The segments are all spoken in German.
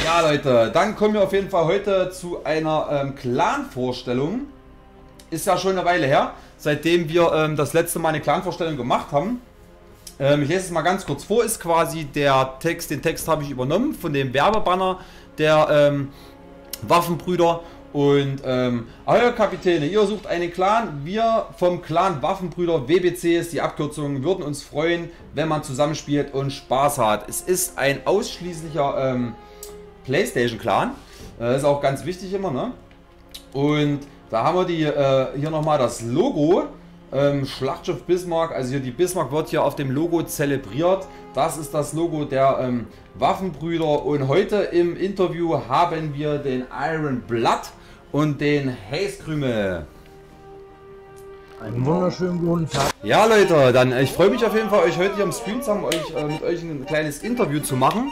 Ja, Leute, dann kommen wir auf jeden Fall heute zu einer Clan-Vorstellung. Ist ja schon eine Weile her, seitdem wir das letzte Mal eine Clan-Vorstellung gemacht haben. Ich lese es mal ganz kurz vor, ist quasi der Text, den Text habe ich übernommen von dem Werbebanner der Waffenbrüder. Und hallo Kapitäne, ihr sucht einen Clan, wir vom Clan Waffenbrüder WBC ist die Abkürzung, würden uns freuen, wenn man zusammenspielt und Spaß hat. Es ist ein ausschließlicher PlayStation Clan, ist auch ganz wichtig immer, ne? Und da haben wir hier nochmal das Logo, Schlachtschiff Bismarck, also hier die Bismarck wird hier auf dem Logo zelebriert. Das ist das Logo der Waffenbrüder und heute im Interview haben wir den Iron Blood und den Haze-Krümel. Einen wunderschönen guten Tag. Ja Leute, dann ich freue mich auf jeden Fall, euch heute hier im Stream zu haben, mit euch ein kleines Interview zu machen.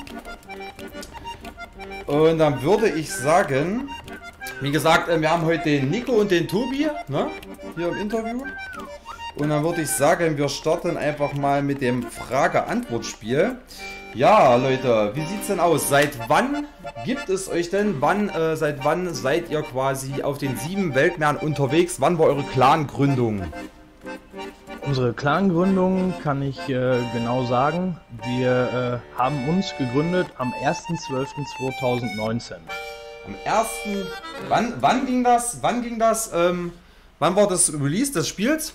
Und dann würde ich sagen, wie gesagt, wir haben heute den Nico und den Tobi, ne, hier im Interview. Und dann würde ich sagen, wir starten einfach mal mit dem Frage-Antwort-Spiel. Ja, Leute, wie sieht's denn aus? Seit wann gibt es euch denn? Seit wann seid ihr quasi auf den 7 Weltmeeren unterwegs? Wann war eure Clan-Gründung? Unsere Clan-Gründung kann ich genau sagen. Wir haben uns gegründet am 1.12.2019. Am 1. Wann ging das? Wann war das Release des Spiels?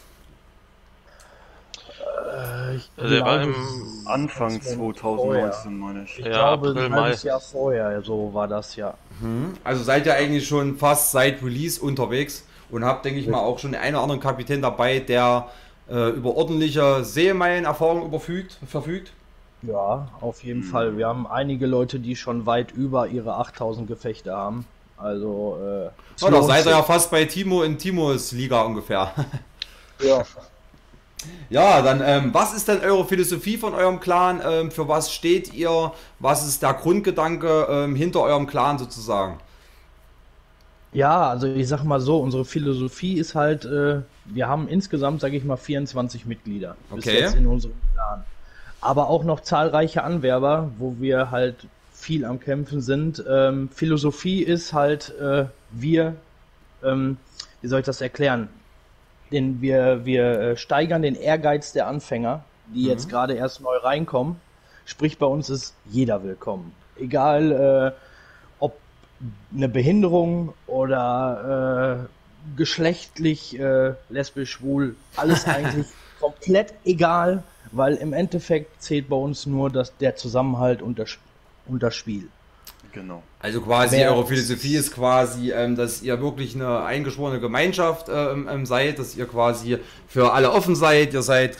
Der war im Anfang 2019, meine ich. Ich Ja, glaube, April, ein Mai. halbes Jahr vorher, so war das ja. Also seid ihr eigentlich schon fast seit Release unterwegs und habt, denke ich mal, auch schon den einen oder anderen Kapitän dabei, der über ordentliche Seemeilen-Erfahrung verfügt. Ja, auf jeden Fall. Wir haben einige Leute, die schon weit über ihre 8000 Gefechte haben. Also, es Ja, da lohnt seid ihr sich. ja fast bei Timo in Timos Liga ungefähr. Ja. Ja, dann, was ist denn eure Philosophie von eurem Clan? Für was steht ihr? Was ist der Grundgedanke hinter eurem Clan sozusagen? Ja, also ich sag mal so, unsere Philosophie ist halt, wir haben insgesamt, sage ich mal, 24 Mitglieder bis Okay. jetzt in unserem Clan. Aber auch noch zahlreiche Anwerber, wo wir halt viel am Kämpfen sind. Philosophie ist halt, wie soll ich das erklären? Wir steigern den Ehrgeiz der Anfänger, die jetzt gerade erst neu reinkommen. Sprich, bei uns ist jeder willkommen. Egal, ob eine Behinderung oder geschlechtlich, lesbisch, schwul, alles eigentlich komplett egal, weil im Endeffekt zählt bei uns nur der Zusammenhalt und das Spiel. Genau. Also quasi Wer- eure Philosophie ist quasi, dass ihr wirklich eine eingeschworene Gemeinschaft seid, dass ihr quasi für alle offen seid, ihr seid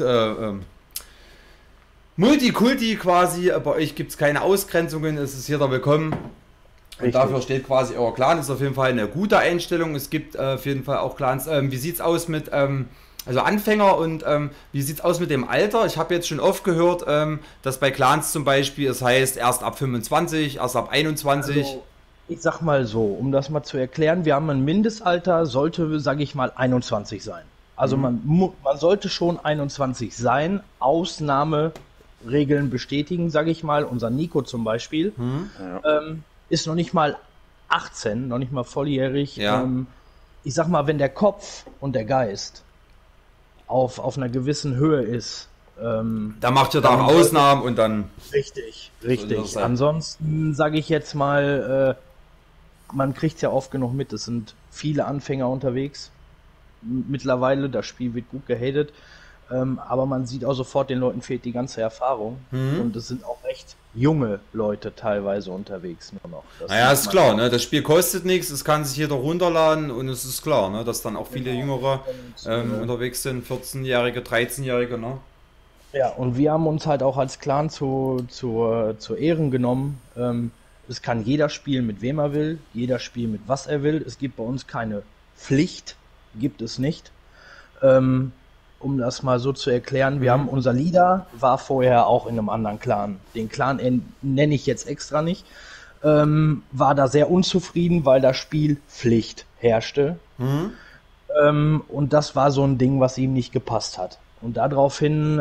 Multikulti quasi, bei euch gibt es keine Ausgrenzungen, es ist jeder willkommen. Und Richtig. dafür steht quasi euer Clan, ist auf jeden Fall eine gute Einstellung. Es gibt auf jeden Fall auch Clans. Wie sieht es aus mit also Anfänger und wie sieht es aus mit dem Alter? Ich habe jetzt schon oft gehört, dass bei Clans zum Beispiel es heißt erst ab 25, erst ab 21. Also, ich sag mal so, um das mal zu erklären, wir haben ein Mindestalter, sollte, sage ich mal, 21 sein. Also man sollte schon 21 sein, Ausnahmeregeln bestätigen, sage ich mal. Unser Nico zum Beispiel ist noch nicht mal 18, noch nicht mal volljährig. Ja. Ich sag mal, wenn der Kopf und der Geist auf einer gewissen Höhe ist, Da macht ihr da auch Dann- Ausnahmen und dann. richtig, Soll das richtig. sein? Ansonsten sage ich jetzt mal, man kriegt es ja oft genug mit, es sind viele Anfänger unterwegs. Mittlerweile, das Spiel wird gut gehatet, aber man sieht auch sofort, den Leuten fehlt die ganze Erfahrung. Und es sind auch recht junge Leute teilweise unterwegs nur noch. Das Naja, sieht ist man. klar, ne? Das Spiel kostet nichts, es kann sich jeder runterladen und es ist klar, ne? Dass dann auch viele Jüngere unterwegs sind, 14-Jährige, 13-Jährige, ne? Ja, und wir haben uns halt auch als Clan zu Ehren genommen. Es kann jeder spielen, mit wem er will, jeder spielen, mit was er will. Es gibt bei uns keine Pflicht, gibt es nicht. Um das mal so zu erklären, wir haben unser Leader, war vorher auch in einem anderen Clan. Den Clan nenne ich jetzt extra nicht. War da sehr unzufrieden, weil das Spiel Pflicht herrschte. Und das war so ein Ding, was ihm nicht gepasst hat. Und daraufhin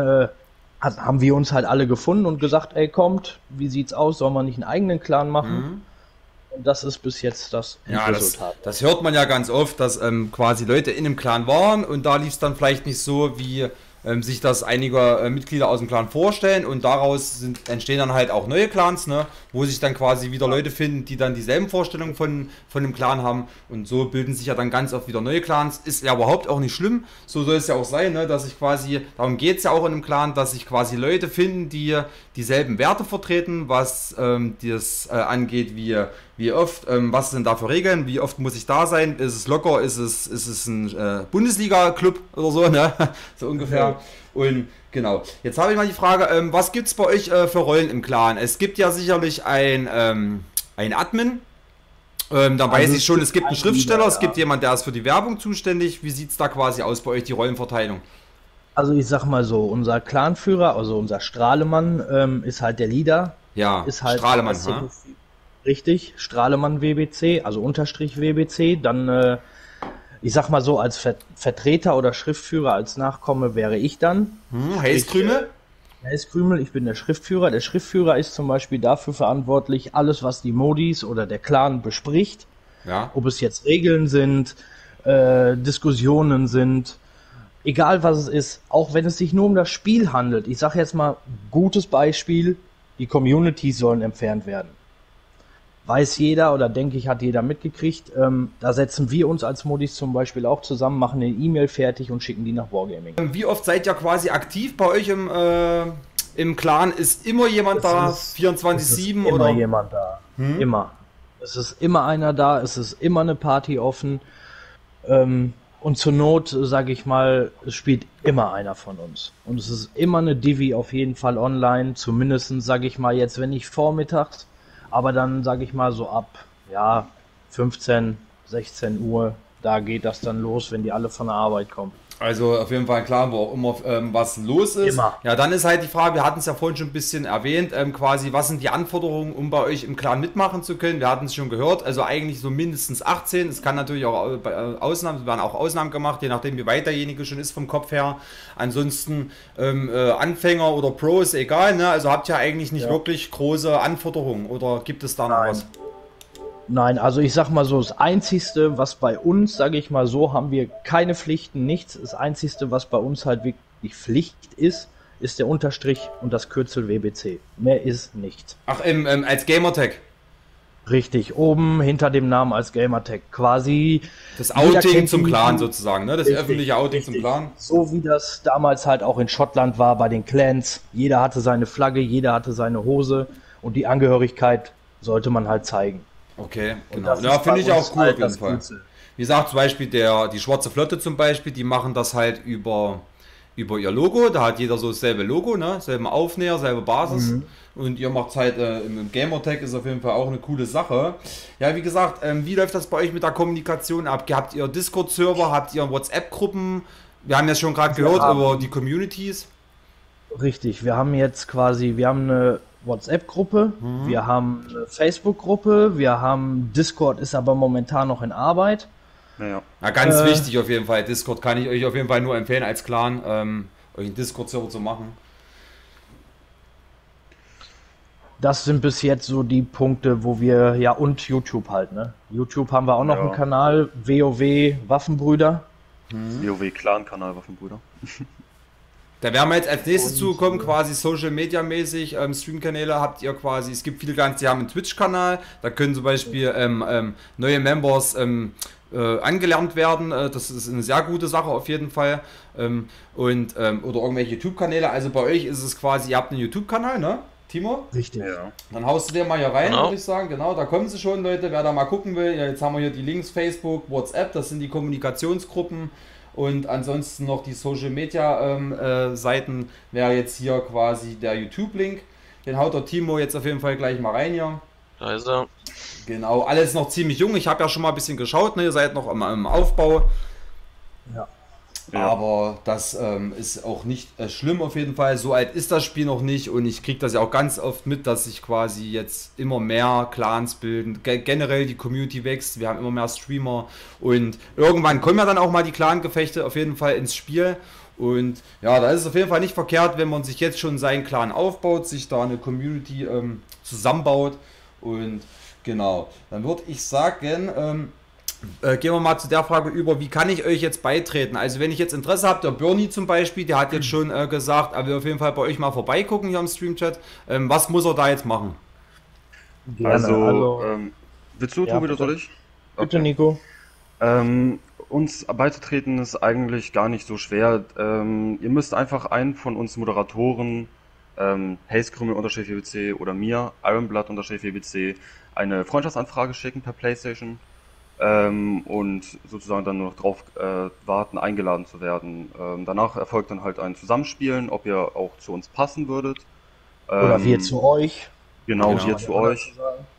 haben wir uns halt alle gefunden und gesagt, ey, kommt, wie sieht's aus, sollen wir nicht einen eigenen Clan machen? Und das ist bis jetzt das Resultat. Das hört man ja ganz oft, dass quasi Leute in einem Clan waren und da lief es dann vielleicht nicht so, wie sich das einige Mitglieder aus dem Clan vorstellen, und daraus entstehen dann halt auch neue Clans, ne, wo sich dann quasi wieder Leute finden, die dann dieselben Vorstellungen von dem Clan haben, und so bilden sich ja dann ganz oft wieder neue Clans. Ist ja überhaupt auch nicht schlimm, so soll es ja auch sein, ne, dass ich quasi, darum geht es ja auch in einem Clan, dass sich quasi Leute finden, die dieselben Werte vertreten, was das angeht, wie oft, was sind da für Regeln, wie oft muss ich da sein, ist es locker, ist es ein Bundesliga-Club oder so, ne? So ungefähr. Und genau, jetzt habe ich mal die Frage, was gibt es bei euch für Rollen im Clan? Es gibt ja sicherlich ein Admin, da weiß ich schon, es gibt einen Schriftsteller, es gibt jemand, der ist für die Werbung zuständig. Wie sieht es da quasi aus bei euch, die Rollenverteilung? Also ich sag mal so, unser Clanführer, also unser Strahlemann, ist halt der Leader. Ja, ist halt Strahlemann, richtig, Strahlemann WBC, also Unterstrich WBC. Dann, ich sag mal so, als Vertreter oder Schriftführer, als Nachkomme wäre ich dann. Heißkrümel? Heißkrümel, ich bin der Schriftführer. Der Schriftführer ist zum Beispiel dafür verantwortlich, alles, was die Modis oder der Clan bespricht. Ja. Ob es jetzt Regeln sind, Diskussionen sind, egal was es ist, auch wenn es sich nur um das Spiel handelt. Ich sage jetzt mal, gutes Beispiel, die Communities sollen entfernt werden. Weiß jeder oder denke ich, hat jeder mitgekriegt. Da setzen wir uns als Modis zum Beispiel auch zusammen, machen eine E-Mail fertig und schicken die nach Wargaming. Wie oft seid ihr quasi aktiv bei euch im Clan? Ist immer jemand da? 24/7 oder? Immer jemand da. Immer. Es ist immer einer da, es ist immer eine Party offen. Und zur Not, sage ich mal, es spielt immer einer von uns. Und es ist immer eine Divi auf jeden Fall online. Zumindest, sage ich mal, jetzt, wenn nicht vormittags, aber dann, sage ich mal, so ab 15, 16 Uhr, da geht das dann los, wenn die alle von der Arbeit kommen. Also auf jeden Fall klar, wo auch immer was los ist. Immer. Ja, dann ist halt die Frage, wir hatten es ja vorhin schon ein bisschen erwähnt, quasi, was sind die Anforderungen, um bei euch im Clan mitmachen zu können? Wir hatten es schon gehört, also eigentlich so mindestens 18. Es kann natürlich auch bei Ausnahmen, es werden auch Ausnahmen gemacht, je nachdem wie weit derjenige schon ist vom Kopf her. Ansonsten Anfänger oder Pro ist egal, ne? Also habt ihr eigentlich nicht wirklich große Anforderungen, oder gibt es da noch was? Nein, also ich sag mal so, das Einzigste, was bei uns, sage ich mal so, haben wir keine Pflichten, nichts. Das Einzigste, was bei uns halt wirklich Pflicht ist, ist der Unterstrich und das Kürzel WBC. Mehr ist nichts. Ach, als Gamertag? Richtig, oben hinter dem Namen als Gamertag. Quasi das Outing zum Clan sozusagen, ne? Das öffentliche Outing zum Clan. So wie das damals halt auch in Schottland war bei den Clans. Jeder hatte seine Flagge, jeder hatte seine Hose und die Angehörigkeit sollte man halt zeigen. Okay, genau. Ja, finde ich auch cool auf jeden Fall. Wie gesagt, zum Beispiel die Schwarze Flotte zum Beispiel, die machen das halt über ihr Logo. Da hat jeder so dasselbe Logo, ne? Selben Aufnäher, selbe Basis. Und ihr macht es halt im Gamertag, ist auf jeden Fall auch eine coole Sache. Ja, wie gesagt, wie läuft das bei euch mit der Kommunikation ab? Habt ihr Discord-Server, habt ihr WhatsApp-Gruppen? Wir haben ja schon gerade gehört über die Communities. Richtig, wir haben eine WhatsApp-Gruppe, wir haben eine Facebook-Gruppe, wir haben Discord, ist aber momentan noch in Arbeit. Ja, ganz wichtig auf jeden Fall. Discord kann ich euch auf jeden Fall nur empfehlen als Clan, euch einen Discord-Server zu machen. Das sind bis jetzt so die Punkte, wo wir, und YouTube halt, ne? YouTube haben wir auch noch einen Kanal, WoW Waffenbrüder. WoW Clan-Kanal Waffenbrüder. Da werden wir jetzt als nächstes zukommen, quasi Social Media mäßig, Streamkanäle habt ihr quasi, es gibt viele Clans, die haben einen Twitch-Kanal, da können zum Beispiel neue Members angelernt werden, das ist eine sehr gute Sache auf jeden Fall, oder irgendwelche YouTube-Kanäle, also bei euch ist es quasi, ihr habt einen YouTube-Kanal, ne? Timo? Richtig. Ja. Dann haust du dir mal hier rein, würde ich sagen, genau, da kommen sie schon, Leute, wer da mal gucken will, ja, jetzt haben wir hier die Links, Facebook, WhatsApp, das sind die Kommunikationsgruppen. Und ansonsten noch die Social Media Seiten wäre jetzt hier quasi der YouTube-Link. Den haut der Timo jetzt auf jeden Fall gleich mal rein hier. Da ist er. Genau, alles noch ziemlich jung. Ich habe ja schon mal ein bisschen geschaut, ne? Ihr seid noch im Aufbau. Ja. Aber das ist auch nicht schlimm auf jeden Fall. So alt ist das Spiel noch nicht und ich kriege das ja auch ganz oft mit, dass sich quasi jetzt immer mehr Clans bilden. Generell die Community wächst, wir haben immer mehr Streamer und irgendwann kommen ja dann auch mal die Clan-Gefechte auf jeden Fall ins Spiel. Und ja, da ist es auf jeden Fall nicht verkehrt, wenn man sich jetzt schon seinen Clan aufbaut, sich da eine Community zusammenbaut und Genau. Dann würde ich sagen, gehen wir mal zu der Frage über, wie kann ich euch jetzt beitreten? Also wenn ich jetzt Interesse habe, der Bernie zum Beispiel, der hat jetzt schon gesagt, er will auf jeden Fall bei euch mal vorbeigucken hier im Streamchat. Was muss er da jetzt machen? Gerne. Also, willst du, ja, Tobi, oder soll ich? Bitte, Nico. Uns beizutreten ist eigentlich gar nicht so schwer. Ihr müsst einfach einen von uns Moderatoren, HazeKrümel_VBC oder mir, Ironblood_VBC, eine Freundschaftsanfrage schicken per PlayStation und sozusagen dann nur noch drauf warten, eingeladen zu werden. Danach erfolgt dann halt ein Zusammenspielen, ob ihr auch zu uns passen würdet. Oder wir zu euch. Genau, Genau. wir zu euch.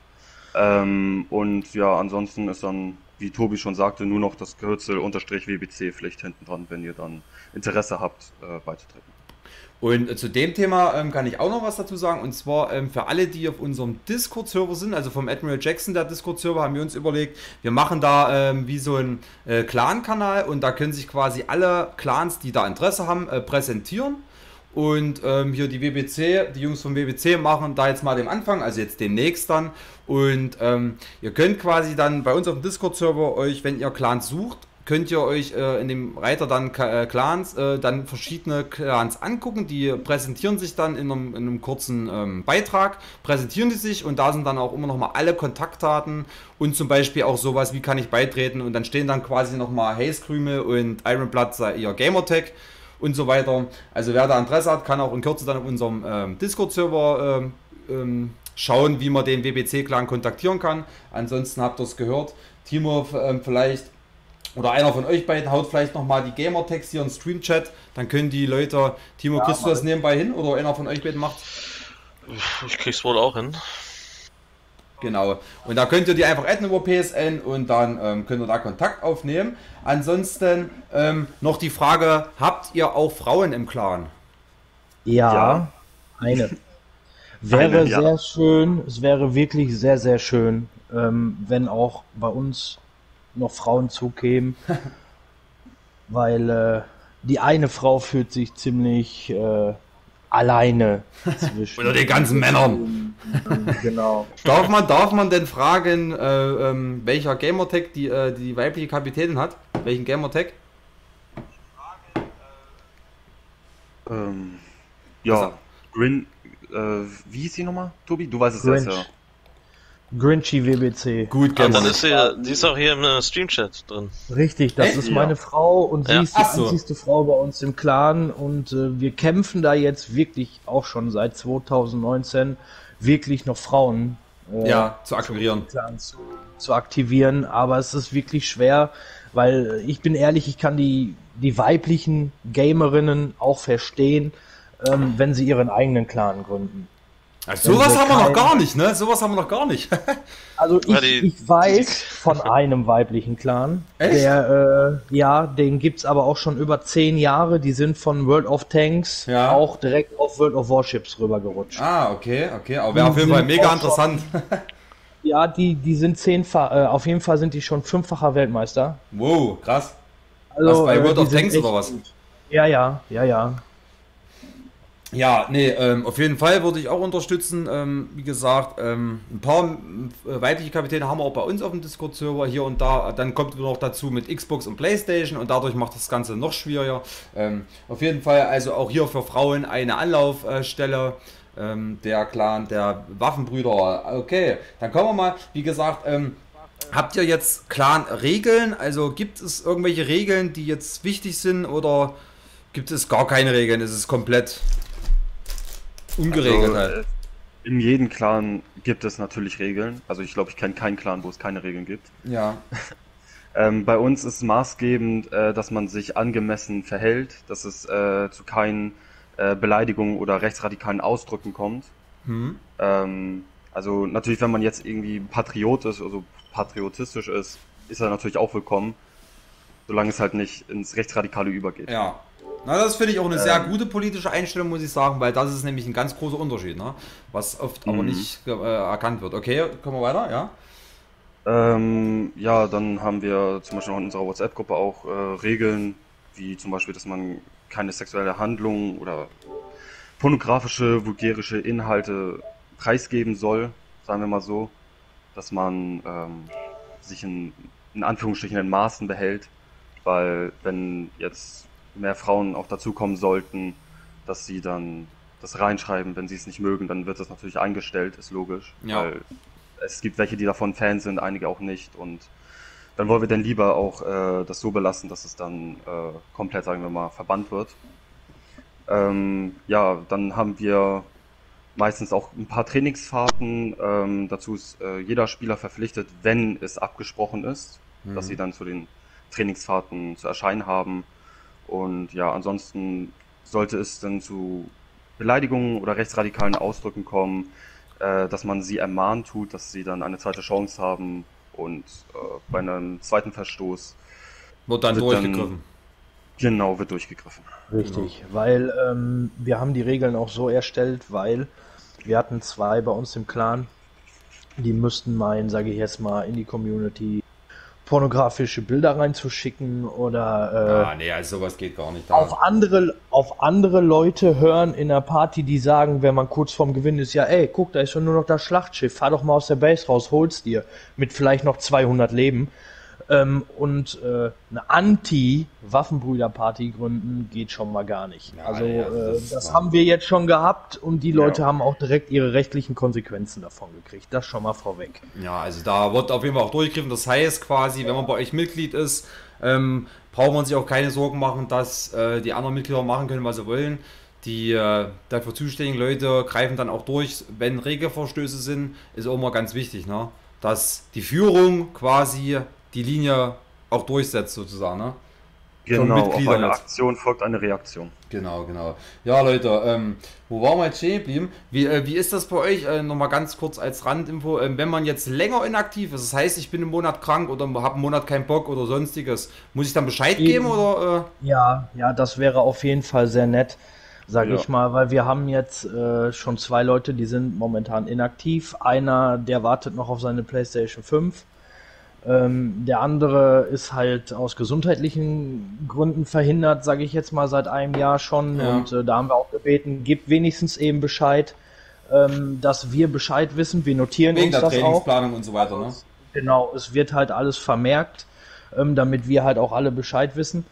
Und ja, ansonsten ist dann, wie Tobi schon sagte, nur noch das Kürzel _WBC Pflicht hinten dran, wenn ihr dann Interesse habt, beizutreten. Und zu dem Thema kann ich auch noch was dazu sagen. Und zwar für alle, die auf unserem Discord-Server sind, also vom Admiral Jackson, der Discord-Server, haben wir uns überlegt, wir machen da wie so einen Clan-Kanal und da können sich quasi alle Clans, die da Interesse haben, präsentieren. Und hier die WBC, die Jungs vom WBC machen da jetzt mal den Anfang, also jetzt demnächst dann. Und ihr könnt quasi dann bei uns auf dem Discord-Server euch, wenn ihr Clans sucht, könnt ihr euch in dem Reiter dann Clans, dann verschiedene Clans angucken, die präsentieren sich dann in einem kurzen Beitrag, präsentieren die sich und da sind dann auch immer noch mal alle Kontaktdaten und zum Beispiel auch sowas, wie kann ich beitreten und dann stehen dann quasi noch mal HazeKrümel und Ironblood ihr Gamertag und so weiter. Also wer da Interesse hat, kann auch in Kürze dann auf unserem Discord-Server schauen, wie man den WBC-Clan kontaktieren kann. Ansonsten habt ihr es gehört. Timo vielleicht oder einer von euch beiden haut vielleicht nochmal die Gamertags hier im Stream-Chat. Dann können die Leute... Timo, Ja, kriegst du das nebenbei hin oder einer von euch beiden macht? Ich krieg's wohl auch hin. Genau. Und da könnt ihr die einfach adden über PSN und dann könnt ihr da Kontakt aufnehmen. Ansonsten noch die Frage, habt ihr auch Frauen im Clan? Ja, Ja. eine. Wäre Eine, ja. sehr schön, es wäre wirklich sehr, sehr schön, wenn auch bei uns noch Frauen zukämen, weil die eine Frau fühlt sich ziemlich alleine zwischen Unter den ganzen Männern. Genau. Darf man denn fragen, welcher Gamertag die weibliche Kapitänin hat? Welchen Gamertag? Ja, Also- Grin, wie hieß sie nochmal, Tobi? Du weißt es Grinch. jetzt, ja. Grinchy WBC. Gut, Ah, dann Gamer. ist die ist auch hier im Stream-Chat drin. Richtig, das Echt? ist Ja. meine Frau und sie Ja. ist die Ach so. einzigste Frau bei uns im Clan und wir kämpfen da jetzt wirklich auch schon seit 2019 wirklich noch Frauen Ja, zu akquirieren. Clan zu aktivieren, aber es ist wirklich schwer, weil ich bin ehrlich, ich kann die weiblichen Gamerinnen auch verstehen, wenn sie ihren eigenen Clan gründen. Also sowas Wenn haben wir noch kein- gar nicht, ne? Sowas haben wir noch gar nicht. Also Ja, ich weiß von einem weiblichen Clan, Echt? der, den gibt's aber auch schon über 10 Jahre, die sind von World of Tanks Ja. auch direkt auf World of Warships rübergerutscht. Ah, okay. Aber wäre auf jeden Fall sind mega auch interessant. Ja, die sind 10-fach, auf jeden Fall sind die schon 5-facher Weltmeister. Wow, krass. Also, Was, bei World die of sind Tanks echt oder was? gut. Ja. Ja, nee, auf jeden Fall würde ich auch unterstützen. Wie gesagt, ein paar weibliche Kapitäne haben wir auch bei uns auf dem Discord-Server hier und da. Dann kommt noch dazu mit Xbox und Playstation und dadurch macht das Ganze noch schwieriger. Auf jeden Fall also auch hier für Frauen eine Anlaufstelle. Der Clan der Waffenbrüder. Okay, dann kommen wir mal, wie gesagt, habt ihr jetzt Clan-Regeln? Also gibt es irgendwelche Regeln, die jetzt wichtig sind oder gibt es gar keine Regeln? Ist es komplett ungeregelt halt? In jedem Clan gibt es natürlich Regeln. Also ich glaube, ich kenne keinen Clan, wo es keine Regeln gibt. Ja. Bei uns ist maßgebend, dass man sich angemessen verhält, dass es zu keinen Beleidigungen oder rechtsradikalen Ausdrücken kommt. Also natürlich, wenn man jetzt irgendwie Patriot ist, also patriotistisch ist, ist er natürlich auch willkommen, solange es halt nicht ins Rechtsradikale übergeht. Ja. Na, das finde ich auch eine sehr gute politische Einstellung, muss ich sagen, weil das ist nämlich ein ganz großer Unterschied, ne? Was oft aber nicht erkannt wird. Okay, kommen wir weiter, ja? Ja, dann haben wir zum Beispiel auch in unserer WhatsApp-Gruppe auch Regeln, wie zum Beispiel, dass man keine sexuelle Handlung oder pornografische, vulgärische Inhalte preisgeben soll, sagen wir mal so. dass man sich in Anführungsstrichen in Maßen behält, weil wenn jetzt mehr Frauen auch dazukommen sollten, dass sie dann das reinschreiben, wenn sie es nicht mögen, dann wird das natürlich eingestellt, ist logisch, Ja. weil es gibt welche, die davon Fan sind, einige auch nicht und dann wollen wir dann lieber auch das so belassen, dass es dann komplett, sagen wir mal, verbannt wird. Ja, dann haben wir meistens auch ein paar Trainingsfahrten. Dazu ist jeder Spieler verpflichtet, wenn es abgesprochen ist, dass sie dann zu den Trainingsfahrten zu erscheinen haben. Und ja, ansonsten sollte es dann zu Beleidigungen oder rechtsradikalen Ausdrücken kommen, dass man sie ermahnt tut, dass sie dann eine zweite Chance haben und bei einem zweiten Verstoß Wird dann wird durchgegriffen. Genau, wird durchgegriffen. Richtig, weil wir haben die Regeln auch so erstellt, weil wir hatten 2 bei uns im Clan, die müssten meinen, sage ich jetzt mal, in die Community pornografische Bilder reinzuschicken oder Nee, also sowas geht gar nicht. auf andere Leute hören in der Party, die sagen, wenn man kurz vorm Gewinn ist, ja ey, guck, da ist doch nur noch das Schlachtschiff, fahr doch mal aus der Base raus, hol's dir, mit vielleicht noch 200 Leben. Und eine Anti-Waffenbrüder-Party gründen geht schon mal gar nicht. Ja, Also ja, das haben wir jetzt schon gehabt und die Leute Ja. haben auch direkt ihre rechtlichen Konsequenzen davon gekriegt. Das schon mal vorweg. Ja, also da wird auf jeden Fall auch durchgegriffen. Das heißt quasi, wenn man bei euch Mitglied ist, braucht man sich auch keine Sorgen machen, dass die anderen Mitglieder machen können, was sie wollen. Die dafür zuständigen Leute greifen dann auch durch, wenn Regelverstöße sind, ist auch immer ganz wichtig, ne? Dass die Führung quasi die Linie auch durchsetzt sozusagen, ne? Genau, auf Mitglieder eine jetzt. Aktion folgt eine Reaktion. Genau, genau. Ja, Leute, wo waren wir jetzt stehen geblieben? Wie ist das bei euch? Nochmal ganz kurz als Randinfo. Wenn man jetzt länger inaktiv ist, das heißt, ich bin einen Monat krank oder habe einen Monat keinen Bock oder sonstiges, muss ich dann Bescheid geben oder? Ja, das wäre auf jeden Fall sehr nett, sage Ja. ich mal, weil wir haben jetzt schon 2 Leute, die sind momentan inaktiv. Einer, der wartet noch auf seine PlayStation 5. Der andere ist halt aus gesundheitlichen Gründen verhindert, sage ich jetzt mal, seit einem Jahr schon. Ja. Und da haben wir auch gebeten, gebt wenigstens eben Bescheid, dass wir Bescheid wissen. Wir notieren Wegen uns der das auch. Trainingsplanung und so weiter, ne? Genau, es wird halt alles vermerkt, damit wir halt auch alle Bescheid wissen.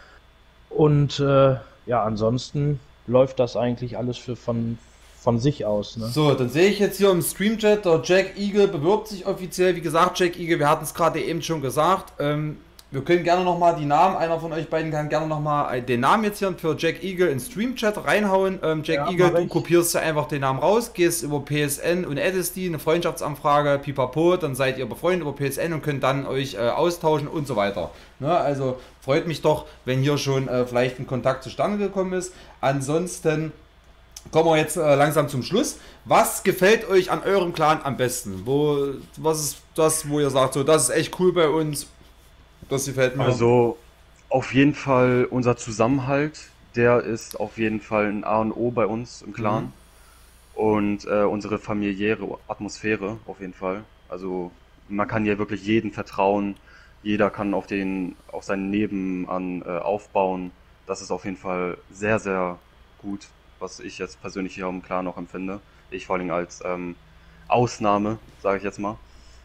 Und ja, ansonsten läuft das eigentlich alles von sich aus. Ne? So, dann sehe ich jetzt hier im Streamchat, der Jack Eagle bewirbt sich offiziell. Wie gesagt, Jack Eagle, wir hatten es gerade eben schon gesagt. Wir können gerne nochmal die Namen, einer von euch beiden kann gerne nochmal den Namen jetzt hier für Jack Eagle in Streamchat reinhauen. Jack Ja, Eagle, mach du ich. kopierst ja einfach den Namen raus, gehst über PSN und addest die, eine Freundschaftsanfrage, pipapo, dann seid ihr befreundet über PSN und könnt dann euch austauschen und so weiter. Ne? Also freut mich doch, wenn hier schon vielleicht ein Kontakt zustande gekommen ist. Ansonsten kommen wir jetzt langsam zum Schluss. Was gefällt euch an eurem Clan am besten? Was ist das, wo ihr sagt, so, das ist echt cool bei uns? Das gefällt mir. Also auf jeden Fall unser Zusammenhalt, der ist auf jeden Fall ein A und O bei uns im Clan. Und unsere familiäre Atmosphäre auf jeden Fall. Also man kann hier wirklich jedem vertrauen. Jeder kann auf seinen Nebenan aufbauen. Das ist auf jeden Fall sehr, sehr gut, was ich jetzt persönlich hier im Clan auch empfinde. Ich vor allem als Ausnahme, sage ich jetzt mal.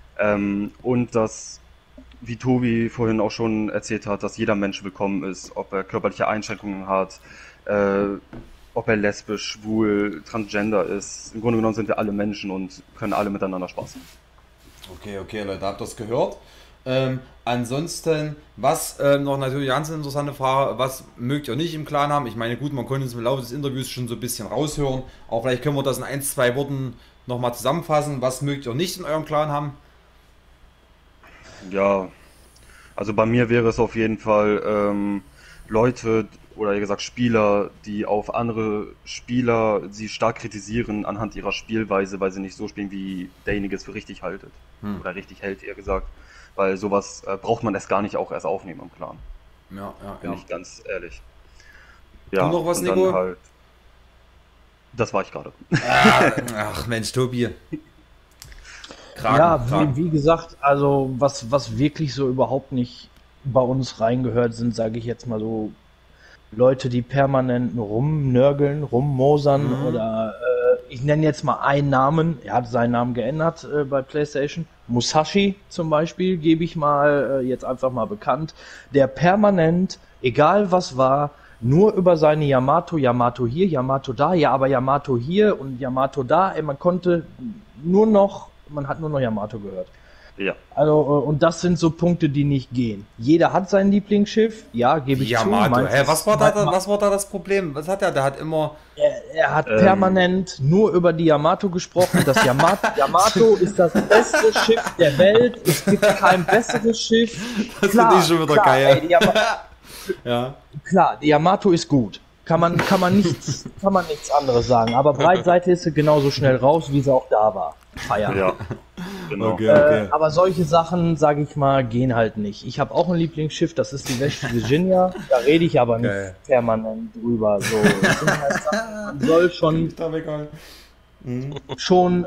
Und das, wie Tobi vorhin auch schon erzählt hat, dass jeder Mensch willkommen ist, ob er körperliche Einschränkungen hat, ob er lesbisch, schwul, transgender ist. Im Grunde genommen sind wir alle Menschen und können alle miteinander Spaß haben. Okay, Leute, habt ihr das gehört? Ansonsten, was noch natürlich eine ganz interessante Frage, was mögt ihr nicht im Clan haben? Ich meine, gut, man konnte es im Laufe des Interviews schon so ein bisschen raushören, aber vielleicht können wir das in 1, 2 Worten nochmal zusammenfassen. Was mögt ihr nicht in eurem Clan haben? Ja, also bei mir wäre es auf jeden Fall Leute oder eher gesagt Spieler, die auf andere Spieler sie stark kritisieren anhand ihrer Spielweise, weil sie nicht so spielen, wie derjenige es für richtig haltet. Oder richtig hält, eher gesagt. Weil sowas braucht man erst gar nicht auch erst aufnehmen im Clan. Ja. Bin ich ganz ehrlich. Ja, Du noch was, und Nico? dann halt. Das war ich gerade. Ach Mensch, Tobi. Ja, Kragen. wie gesagt, also was wirklich so überhaupt nicht bei uns reingehört, sind, sage ich jetzt mal so, Leute, die permanent rumnörgeln, rummosern oder ich nenne jetzt mal einen Namen, er hat seinen Namen geändert bei PlayStation. Musashi zum Beispiel, gebe ich mal jetzt einfach mal bekannt, der permanent, egal was war, nur über seine Yamato hier, Yamato da, ja, aber Yamato hier und Yamato da, man hat nur noch Yamato gehört. Ja. Also, und das sind so Punkte, die nicht gehen. Jeder hat sein Lieblingsschiff, ja, gebe ich Yamato. zu. Was war da das Problem? Was hat er? Der hat immer... Er hat permanent nur über die Yamato gesprochen. Das Yamato ist das beste Schiff der Welt. Es gibt kein besseres Schiff. Das finde ich schon wieder geil. Ey, ja. Klar, die Yamato ist gut. Kann man nichts anderes sagen. Aber Breitseite ist sie genauso schnell raus, wie sie auch da war. Feiern. Ja, genau. Okay. Aber solche Sachen, sage ich mal, gehen halt nicht. Ich habe auch ein Lieblingsschiff, das ist die West Virginia. Da rede ich aber nicht permanent drüber. So, das sind halt Sachen, man soll schon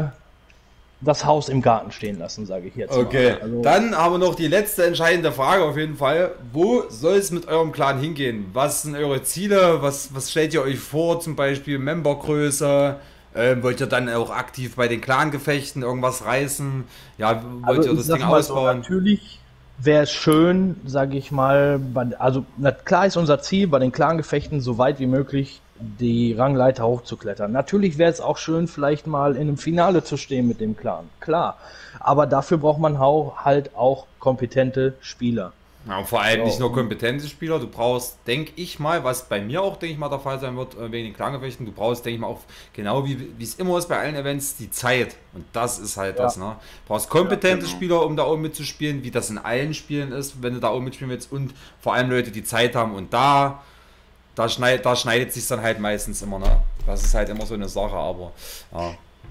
das Haus im Garten stehen lassen, sage ich jetzt Okay, mal. Also, dann haben wir noch die letzte entscheidende Frage auf jeden Fall. Wo soll es mit eurem Clan hingehen? Was sind eure Ziele? Was stellt ihr euch vor? Zum Beispiel Membergröße? Wollt ihr dann auch aktiv bei den Clan-Gefechten irgendwas reißen? Ja, wollt ihr das Ding ausbauen? Natürlich wäre es schön, sage ich mal, klar ist unser Ziel, bei den Clan-Gefechten so weit wie möglich die Rangleiter hochzuklettern. Natürlich wäre es auch schön, vielleicht mal in einem Finale zu stehen mit dem Clan, klar. Aber dafür braucht man halt auch kompetente Spieler. Ja, und vor allem nicht nur kompetente Spieler, du brauchst, denke ich mal, was bei mir auch, denke ich mal, der Fall sein wird, wegen den Klangefechten, du brauchst, denke ich mal, auch, genau wie es immer ist bei allen Events, die Zeit. Und das ist halt das, ne? Du brauchst kompetente Spieler, um da oben mitzuspielen, wie das in allen Spielen ist, wenn du da oben mitspielen willst, und vor allem Leute, die Zeit haben, und da schneidet sich dann halt meistens immer, ne? Das ist halt immer so eine Sache, aber, ja.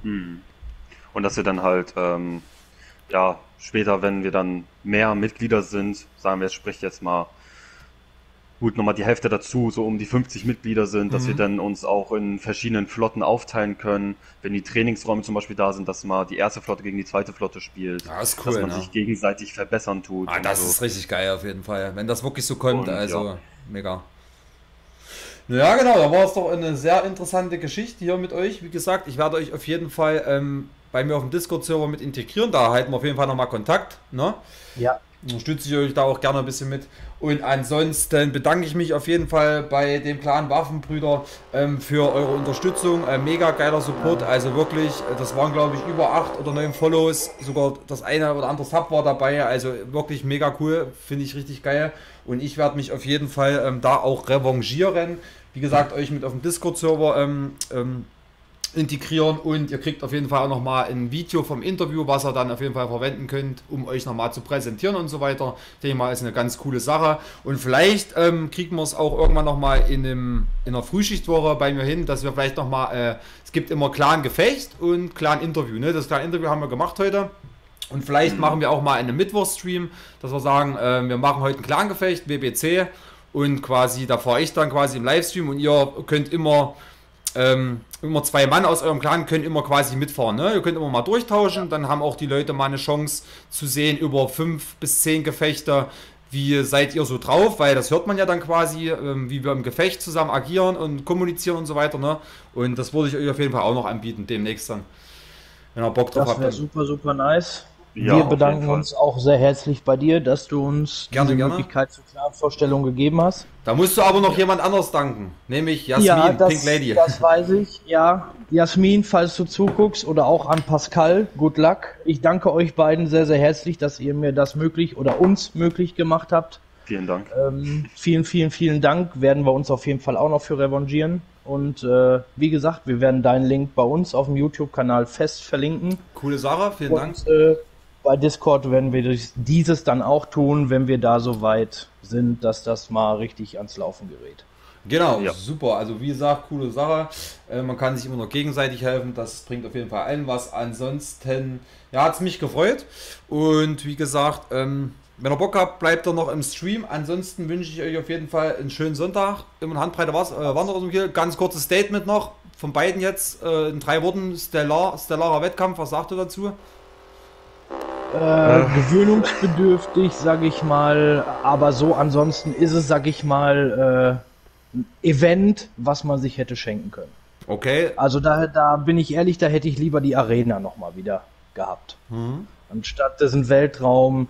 Und dass wir dann halt, später, wenn wir dann mehr Mitglieder sind, sagen wir, sprich jetzt mal, gut, nochmal die Hälfte dazu, so um die 50 Mitglieder sind, dass wir dann uns auch in verschiedenen Flotten aufteilen können, wenn die Trainingsräume zum Beispiel da sind, dass mal die erste Flotte gegen die zweite Flotte spielt, Ja, ist cool, dass man ne? sich gegenseitig verbessern tut. Ah, und das so. ist richtig geil auf jeden Fall, wenn das wirklich so kommt, Und, also mega. Ja, genau, da war es doch eine sehr interessante Geschichte hier mit euch. Wie gesagt, ich werde euch auf jeden Fall bei mir auf dem Discord-Server mit integrieren, da halten wir auf jeden Fall nochmal Kontakt, ne? Ja. Unterstütze ich euch da auch gerne ein bisschen mit. Und ansonsten bedanke ich mich auf jeden Fall bei dem Clan Waffenbrüder für eure Unterstützung. Mega geiler Support, also wirklich, das waren glaube ich über 8 oder 9 Follows, sogar das eine oder andere Sub war dabei, also wirklich mega cool, finde ich richtig geil. Und ich werde mich auf jeden Fall da auch revanchieren. Wie gesagt, euch mit auf dem Discord-Server integrieren, und ihr kriegt auf jeden Fall auch nochmal ein Video vom Interview, was ihr dann auf jeden Fall verwenden könnt, um euch nochmal zu präsentieren und so weiter. Ich denke mal, ist eine ganz coole Sache, und vielleicht kriegen wir es auch irgendwann nochmal in einer Frühschichtwoche bei mir hin, dass wir vielleicht nochmal, es gibt immer Clan-Gefecht und Clan-Interview, ne? Das Clan-Interview haben wir gemacht heute. Und vielleicht machen wir auch mal einen Mittwochstream, dass wir sagen, wir machen heute ein Clan-Gefecht, WBC, und quasi, da fahre ich dann quasi im Livestream, und ihr könnt immer 2 Mann aus eurem Clan können immer quasi mitfahren, ne? Ihr könnt immer mal durchtauschen, dann haben auch die Leute mal eine Chance zu sehen über 5 bis 10 Gefechte, wie seid ihr so drauf, weil das hört man ja dann quasi, wie wir im Gefecht zusammen agieren und kommunizieren und so weiter, ne? Und das würde ich euch auf jeden Fall auch noch anbieten, demnächst dann, wenn ihr Bock drauf habt. Das wäre super, super nice. Ja, Wir auf bedanken jeden Fall. uns auch sehr herzlich bei dir, dass du uns Gerne, die gerne. Möglichkeit zur Clan-Vorstellung gegeben hast. Da musst du aber noch jemand anders danken, nämlich Jasmin, Pink Lady. Das weiß ich, ja. Jasmin, falls du zuguckst, oder auch an Pascal, good luck. Ich danke euch beiden sehr, sehr herzlich, dass ihr mir das uns möglich gemacht habt. Vielen Dank. Vielen, vielen, vielen Dank. Werden wir uns auf jeden Fall auch noch für revanchieren. Und wie gesagt, wir werden deinen Link bei uns auf dem YouTube-Kanal fest verlinken. Coole Sache, vielen Dank. Und bei Discord werden wir dieses dann auch tun, wenn wir da so weit sind, dass das mal richtig ans Laufen gerät. Genau, Ja. super. Also wie gesagt, coole Sache. Man kann sich immer noch gegenseitig helfen. Das bringt auf jeden Fall allen was. Ansonsten, ja, hat es mich gefreut. Und wie gesagt, wenn ihr Bock habt, bleibt ihr noch im Stream. Ansonsten wünsche ich euch auf jeden Fall einen schönen Sonntag. Immer eine Handbreite Wanderung hier. Ganz kurzes Statement noch von beiden jetzt. In 3 Worten, stellarer Wettkampf. Was sagt ihr dazu? Gewöhnungsbedürftig, sag ich mal, aber so ansonsten ist es, sag ich mal, ein Event, was man sich hätte schenken können. Okay. Also da bin ich ehrlich, da hätte ich lieber die Arena nochmal wieder gehabt. Anstatt diesen Weltraum,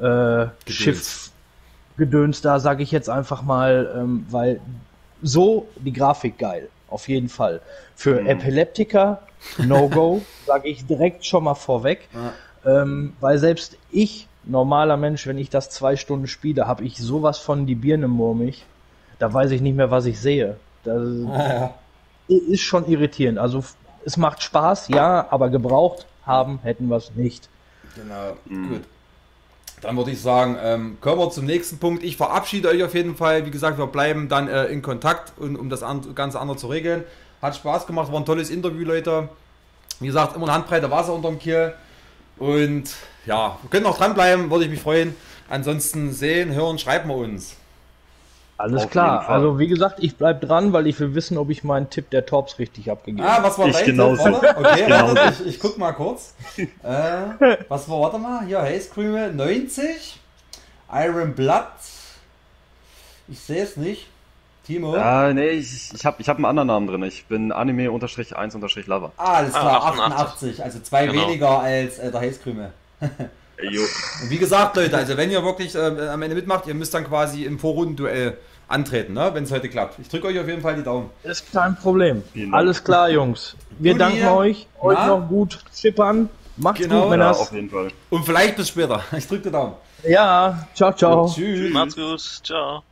Schiffsgedöns da, sage ich jetzt einfach mal, weil so die Grafik geil, auf jeden Fall. Für Epileptiker, No-Go, sage ich direkt schon mal vorweg, weil selbst ich, normaler Mensch, wenn ich das 2 Stunden spiele, habe ich sowas von die Birne murmig, da weiß ich nicht mehr, was ich sehe. Das ist schon irritierend. Also es macht Spaß, ja, aber gebraucht hätten wir es nicht. Genau, gut. Dann würde ich sagen, kommen wir zum nächsten Punkt. Ich verabschiede euch auf jeden Fall. Wie gesagt, wir bleiben dann in Kontakt, um das Ganze andere zu regeln. Hat Spaß gemacht, war ein tolles Interview, Leute. Wie gesagt, immer eine Handbreite Wasser unterm Kiel. Und ja, wir können auch dranbleiben, würde ich mich freuen. Ansonsten sehen, hören, schreiben wir uns. Alles Auf klar. jeden Fall. Also wie gesagt, ich bleib dran, weil ich will wissen, ob ich meinen Tipp der Torps richtig abgegeben habe. Was war Ich dein genauso. Tipp, oder? Okay, Genauso. warte, ich guck mal kurz. Was war, warte mal, hier, Haze Cream 90, Iron Blood, ich sehe es nicht. Timo? Nee, ich hab einen anderen Namen drin. Ich bin Anime-1-Lover. Alles klar, 88. 88, also 2 Genau. weniger als der Haze Cream. Jo. Und wie gesagt, Leute, also wenn ihr wirklich am Ende mitmacht, ihr müsst dann quasi im Vorrundenduell antreten, ne? Wenn es heute klappt. Ich drücke euch auf jeden Fall die Daumen. Ist kein Problem. Vielen Dank. Alles klar, Jungs. Wir Guti, danken euch. Euch na? noch gut schippern. Macht's Genau. gut, Ja, Männers. auf jeden Fall. Und vielleicht bis später. Ich drücke die Daumen. Ja, ciao, ciao. Tschüss. Macht's gut. Ciao.